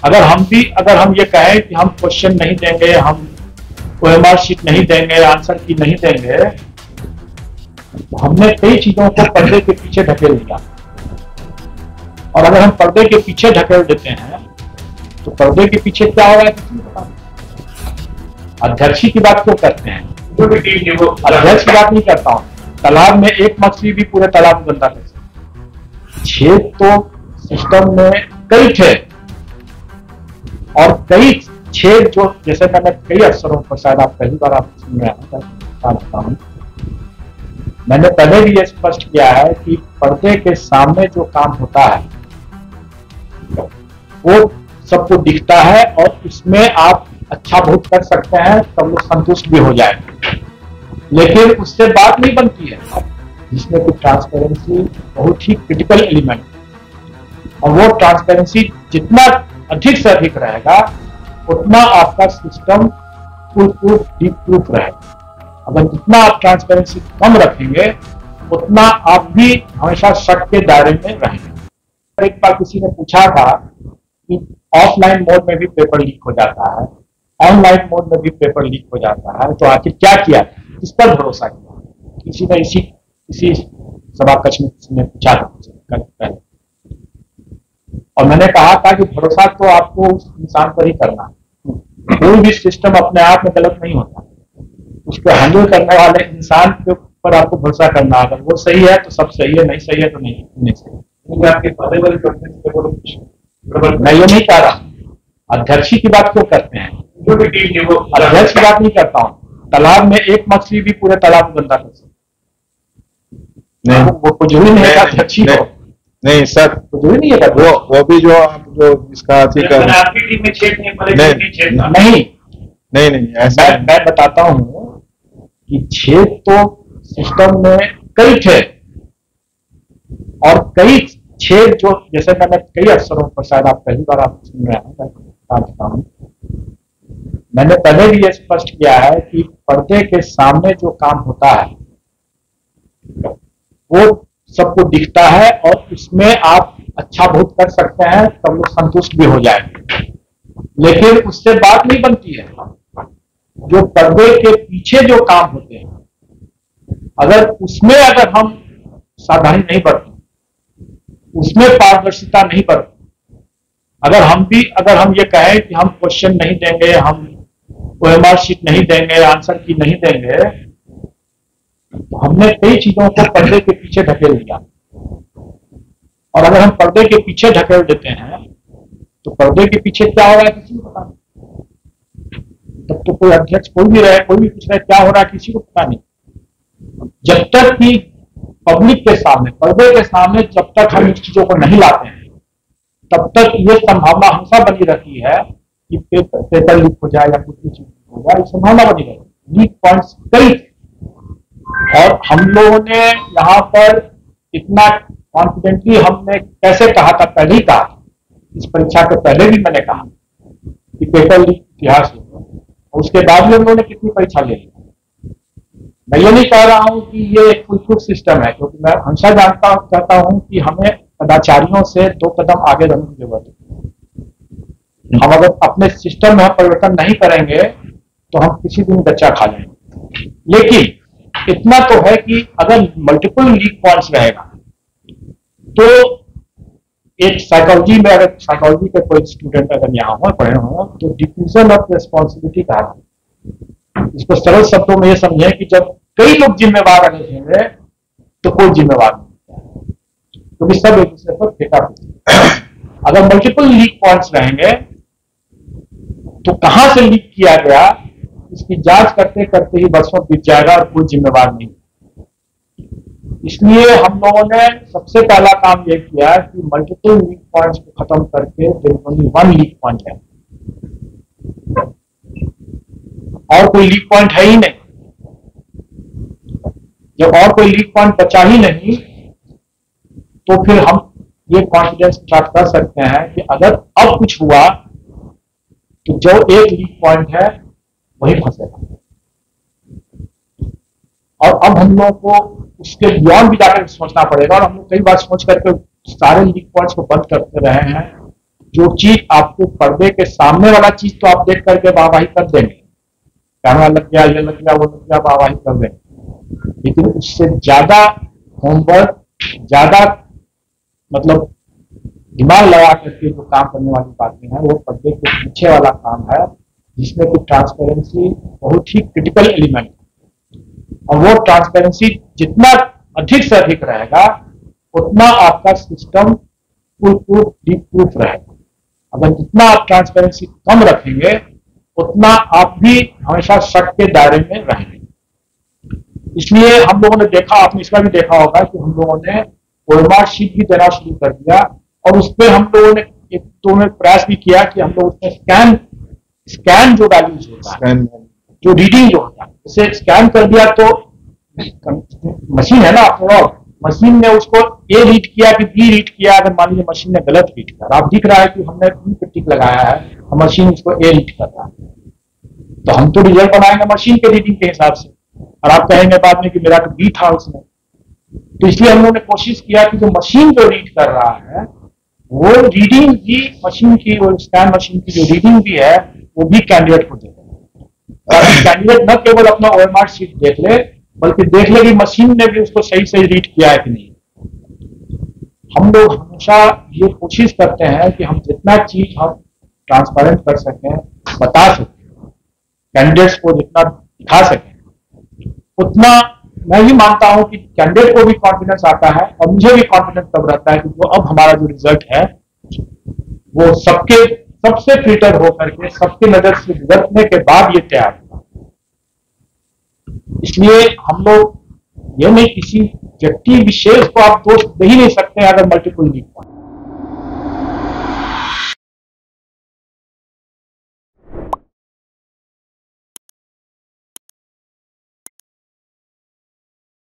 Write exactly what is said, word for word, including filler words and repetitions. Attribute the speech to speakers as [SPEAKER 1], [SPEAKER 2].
[SPEAKER 1] अगर हम भी अगर हम ये कहें कि हम क्वेश्चन नहीं देंगे, हम ओएमआर शीट नहीं देंगे, आंसर की नहीं देंगे, हमने कई चीजों को पर्दे के पीछे ढकेल दिया। और अगर हम पर्दे के पीछे ढकेल देते हैं तो पर्दे के पीछे क्या हो रहा है किसी को पता नहीं। अध्यक्ष की बात क्यों करते हैं? अध्यक्ष की बात नहीं करता हूं। तालाब में एक मछली भी पूरे तालाब को गंदा कर सकती। छेद तो सिस्टम में कई थे और कई छेद जो, जैसे मैंने कई अवसरों पर, शायद आप पहली बार आप सुन रहे हैं, मैंने पहले भी ये स्पष्ट किया है कि पर्दे के सामने जो काम होता है वो सबको दिखता है और इसमें आप अच्छा बहुत कर सकते हैं, सब लोग संतुष्ट भी हो जाएंगे, लेकिन उससे बात नहीं बनती है। जिसमें कि ट्रांसपेरेंसी बहुत ही क्रिटिकल एलिमेंट है और वो ट्रांसपेरेंसी जितना अधिक से अधिक रहेगा उतना आपका system full proof, deep proof रहेगा। अगर जितना आप ट्रांसपेरेंसी कम रखेंगे उतना आप भी हमेशा शक के दायरे में रहेंगे। एक बार किसी ने पूछा था कि ऑफलाइन मोड में भी पेपर लीक हो जाता है, ऑनलाइन मोड में भी पेपर लीक हो जाता है, तो आखिर क्या किया, किस पर भरोसा किया? किसी ने इसी इसी सभा कक्ष में किसी ने पूछा था पहले, और मैंने कहा था कि भरोसा तो आपको उस इंसान पर ही करना है। कोई भी सिस्टम अपने आप में गलत नहीं होता, उसको हैंडल करने वाले इंसान के ऊपर आपको भरोसा करना। अगर वो सही है तो सब सही है, नहीं सही है तो नहीं नहीं सही है। आपके मैं ये नहीं कह रहा, अध्यक्ष की बात क्यों करते हैं? अध्यक्ष की बात नहीं करता हूँ। तालाब में एक मछली भी पूरे तालाब को गंदा कर सकती नहीं, वो कुछ भी नहीं है अध्यक्ष को।
[SPEAKER 2] नहीं सर,
[SPEAKER 1] कुछ भी नहीं है
[SPEAKER 2] वो वो भी जो आप जो इसका
[SPEAKER 1] नहीं नहीं
[SPEAKER 2] नहीं नहीं ऐसा
[SPEAKER 1] मैं, मैं बताता हूँ कि छेद तो सिस्टम में कई थे और कई छेद जो, जैसे मैंने कई अवसरों पर, शायद आप पहली बार आप सुन रहे हैं, मैं हूं, मैंने पहले भी ये स्पष्ट किया है कि पर्दे के सामने जो काम होता है वो सबको दिखता है और इसमें आप अच्छा बहुत कर सकते हैं, सब लोग संतुष्ट भी हो जाएंगे, लेकिन उससे बात नहीं बनती है। जो पर्दे के पीछे जो काम होते हैं, अगर उसमें अगर हम सावधानी नहीं बरतें, उसमें पारदर्शिता नहीं बरतें, अगर हम भी अगर हम ये कहें कि हम क्वेश्चन नहीं देंगे, हम ओएमआर शीट नहीं देंगे, आंसर की नहीं देंगे, तो हमने कई चीजों को पर्दे के पीछे ढकेल दिया। और अगर हम पर्दे के पीछे ढकेल देते हैं तो पर्दे के पीछे क्या हो रहा है किसी को पता नहीं। तब तो कोई अध्यक्ष कोई भी रहे, कोई भी पूछ रहे क्या हो रहा है किसी को पता नहीं। जब तक कि पब्लिक के सामने, पर्दे के सामने जब तक हम इन चीजों को नहीं लाते हैं, तब तक ये संभावना हमेशा बनी रहती है कि पेपर, पेपर लीक हो जाए या कुछ भी चीज हो जाए, संभावना बनी रहती है। लीक पॉइंट्स कई, और हम लोगों ने यहाँ पर इतना कॉन्फिडेंटली हमने कैसे कहा था, पहले ही कहा, इस परीक्षा के पहले भी मैंने कहा कि पेपर लीक इतिहास होगा, और उसके बाद भी हम लोगों ने कितनी परीक्षा ले ली। मैं ये नहीं कह रहा हूँ कि ये एक फुल प्रूफ सिस्टम है, क्योंकि मैं हमेशा जानता कहता हूँ कि हमें कदाचारियों से दो कदम आगे रहने की जरूरत है। हम अगर अपने सिस्टम में परिवर्तन नहीं करेंगे तो हम किसी दिन बच्चा खा लेंगे। लेकिन इतना तो है कि अगर मल्टीपल लीक पॉइंट्स रहेगा तो एक साइकोलॉजी में, अगर साइकोलॉजी के कोई स्टूडेंट अगर यहाँ हो, पढ़े हो, तो डिफ्यूजन ऑफ रिस्पॉन्सिबिलिटी कहा है। इसको सरल शब्दों में ये समझे कि जब कई लोग जिम्मेवार रहेंगे तो कोई जिम्मेवार नहीं, क्योंकि सब एक दूसरे पर फेंका। अगर मल्टीपल लीक पॉइंट्स रहेंगे तो कहां से लीक किया गया इसकी जांच करते करते ही वर्षों बीत जाएगा और कोई जिम्मेवार नहीं। इसलिए हम लोगों ने सबसे पहला काम यह किया कि मल्टीपल लीक पॉइंट्स को खत्म करके ओनली वन लीक पॉइंट है, और कोई लीक पॉइंट है ही नहीं। जब और कोई लीक पॉइंट बचा ही नहीं तो फिर हम ये कॉन्फिडेंस प्राप्त कर सकते हैं कि अगर अब कुछ हुआ तो जो एक लीक पॉइंट है वही फंसेगा। और अब हम लोगों को उसके बियॉन्ड भी जाकर सोचना पड़ेगा, और हम लोग कई बार सोच करके सारे लीक पॉइंट्स को बंद करते रहे हैं, जो चीज आपको पर्दे के सामने वाला चीज तो आप देख करके वाहवाही कर देंगे, कैमरा लग गया, ये लग गया, वो लग गया, वाहवाही कर देंगे, लेकिन उससे ज्यादा होमवर्क, ज्यादा मतलब दिमाग लगा करके जो काम करने वाली बातें हैं वो पर्दे के पीछे वाला काम है, जिसमें कि ट्रांसपेरेंसी बहुत ही क्रिटिकल एलिमेंट है। और वो ट्रांसपेरेंसी जितना अधिक से अधिक रहेगा उतना आपका system full proof, deep proof रहेगा। अगर जितना आप ट्रांसपेरेंसी कम रखेंगे उतना आप भी हमेशा शक के दायरे में रहेंगे। इसलिए हम लोगों ने देखा, आपने इसका भी देखा होगा कि हम लोगों ने ओएमआर शीट भी देना शुरू कर दिया, और उस पर हम लोगों ने एक तो में प्रयास भी किया कि हम लोग उसमें स्कैन स्कैन जो वैल्यूज होता है, जो रीडिंग जो होता है, उसे स्कैन कर दिया तो मशीन है ना, आफ्टर मशीन ने उसको ए रीड किया कि बी रीड किया। अगर मान लीजिए मशीन ने गलत रीड किया, आप दिख रहा है कि हमने बी पे टिक लगाया है और मशीन उसको ए रीड कर रहा है, तो हम तो रिजल्ट बनाएंगे मशीन के रीडिंग के हिसाब से, और आप कहेंगे बाद में कि मेरा तो बी था उसमें। तो इसलिए हम लोगों ने कोशिश किया कि जो मशीन जो रीड कर रहा है वो रीडिंग भी मशीन की, वो स्कैन मशीन की जो रीडिंग भी है वो भी कैंडिडेट को दे, ताकि कैंडिडेट न केवल अपना ओएमआर शीट देख ले बल्कि देख ले कि मशीन ने भी उसको सही सही रीड किया है कि नहीं। हम लोग हमेशा ये कोशिश करते हैं कि हम जितना चीज हम ट्रांसपेरेंट कर सकें, बता सकें, कैंडिडेट्स को जितना दिखा सकें, उतना मैं भी मानता हूं कि कैंडिडेट को भी कॉन्फिडेंस आता है और मुझे भी कॉन्फिडेंस तब रहता है कि जो अब हमारा जो रिजल्ट है वो सबके सबसे फिल्टर होकर के सबके नजर से गुजरने के बाद ये तैयार हुआ। इसलिए हम लोग ये नहीं, किसी व्यक्ति विशेष को आप दोष दे ही नहीं सकते अगर मल्टीपल लीक